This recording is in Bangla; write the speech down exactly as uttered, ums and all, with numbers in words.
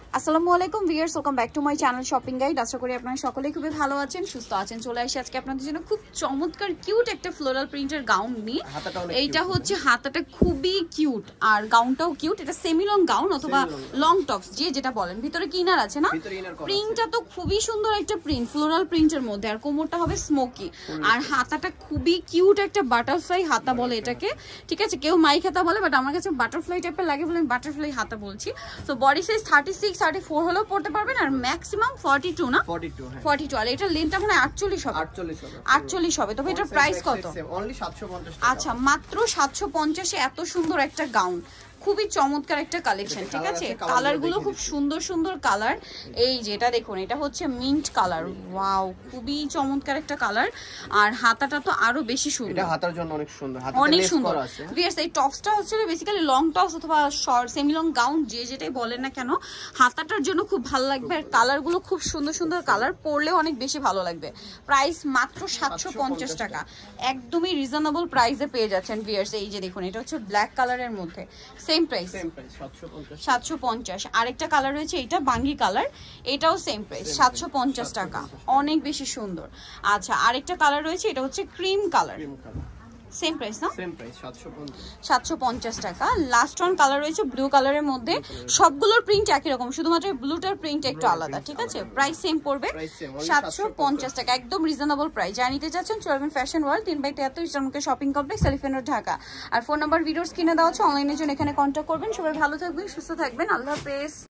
আসসালামু আলাইকুম viewers, welcome back to my channel shopping guide. আশা করি আপনারা সকলেই খুবই ভালো আছেন, সুস্থ আছেন। চলে আসি আজকে আপনাদের জন্য খুব চমৎকার কিউট একটা ফ্লোরাল প্রিন্টের গাউন নিয়ে। এইটা হচ্ছে হাতাটা খুবই কিউট আর গাউনটাও কিউট। এটা সেমি লং গাউন অথবা লং টপস যে যেটা বলেন। ভিতরে কি ইনার আছে না? প্রিন্টটা তো খুবই সুন্দর একটা প্রিন্ট, ফ্লোরাল প্রিন্টের মধ্যে। আর কোমরটা হবে স্মোকি আর হাতাটা খুবই কিউট একটা বাটারফ্লাই হাতা বলে এটাকে, ঠিক আছে? কেউ মাইক হাতা বলে, বাট আমার কাছে বাটারফ্লাই টাইপের লাগে বলে আমি বাটারফ্লাই হাতা বলছি। তো body size thirty six thirty four হলেও পড়তে পারবেন আর ম্যাক্সিমাম ফর্টি টু না ফর্টি টু। আর এটা লেন্থটা মানে আটচল্লিশ হবে আটচল্লিশ হবে। তবে এটার প্রাইস কত? আচ্ছা, মাত্র সাতশো পঞ্চাশে এত সুন্দর একটা গাউন, খুবই চমৎকার একটা কালেকশন, ঠিক আছে? কালার গুলো খুব সুন্দর সুন্দর কালার। এই যেটা দেখুন, এটা হচ্ছে মিন্ট কালার। ওয়াও, খুবই চমৎকার একটা কালার। আর হাতাটা তো আরো বেশি সুন্দর, এটা হাতার জন্য অনেক সুন্দর, হাতাতে অনেক সুন্দর আছে। ভিউয়ার্স, এই টপসটা হচ্ছে বেসিক্যালি লং টপস অথবা শর্ট সেমি লং গাউন যে যেটাই বলেন না কেন, হাতাটার জন্য খুব ভালো লাগবে। আর কালার গুলো খুব সুন্দর সুন্দর কালার, পরলেও অনেক বেশি ভালো লাগবে। প্রাইস মাত্র সাতশো পঞ্চাশ টাকা, একদমই রিজনেবল প্রাইসে পেয়ে যাচ্ছেন ভিউয়ার্স। এই যে দেখুন, এটা হচ্ছে ব্ল্যাক কালারের মধ্যে, সেম প্রাইস সাতশো পঞ্চাশ। আরেকটা কালার রয়েছে, এটা বাঙ্গি কালার, এটাও সেম প্রাইস সাতশো পঞ্চাশ টাকা, অনেক বেশি সুন্দর। আচ্ছা, আরেকটা কালার রয়েছে, এটা হচ্ছে ক্রিম কালার, সেম প্রাইস না? সেম প্রাইস সাতশো পঞ্চাশ টাকা। লাস্ট ওয়ান কালার রয়েছে ব্লু কালারের মধ্যে, সবগুলোর প্রিন্ট একই রকম, শুধুমাত্র ব্লুটার প্রিন্ট একটু আলাদা, ঠিক আছে? প্রাইস সেম পড়বে সাতশো পঞ্চাশ টাকা, একদম রিজনেবল প্রাইস। যা নিতে চাচ্ছেন চলবেন ফ্যাশন ওয়ার্ল্ড, তিন বাই তেয়াত্তর ইসলামকে shopping complex, elephant road, Dhaka. আর ফোন নাম্বার ভিডিওস কিনে দেওয়া হচ্ছে, অনলাইনের জন্য এখানে কন্ট্যাক্ট করবেন। সবাই ভালো থাকবেন, সুস্থ থাকবেন, আল্লাহ হাফেজ।